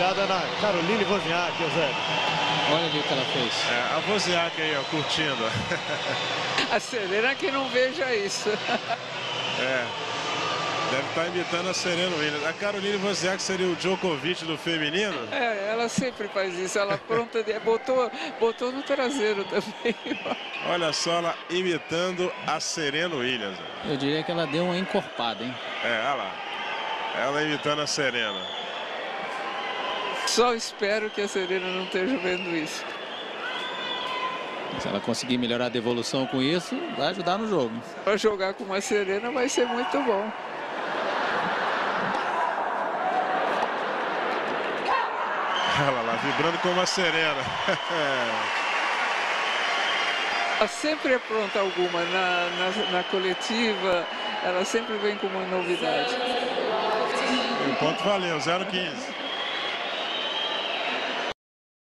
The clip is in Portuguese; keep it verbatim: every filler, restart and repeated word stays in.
olhada na Caroline Wozniak, Eusébio. Olha ali o que ela fez. É, a Wozniak aí, ó, curtindo. A Serena que não veja isso. É. Deve estar imitando a Serena Williams. A Caroline Wozniak seria o Djokovic do feminino? É, ela sempre faz isso. Ela pronta de... botou, botou no traseiro também. Olha só ela imitando a Serena Williams. Eu diria que ela deu uma encorpada, hein? É, olha lá. Ela imitando a Serena. Só espero que a Serena não esteja vendo isso. Se ela conseguir melhorar a devolução com isso, vai ajudar no jogo. Para jogar com uma Serena vai ser muito bom. Olha lá, vibrando como a Serena. Ela sempre apronta alguma na, na, na coletiva, ela sempre vem com uma novidade. O ponto valeu, zero quinze.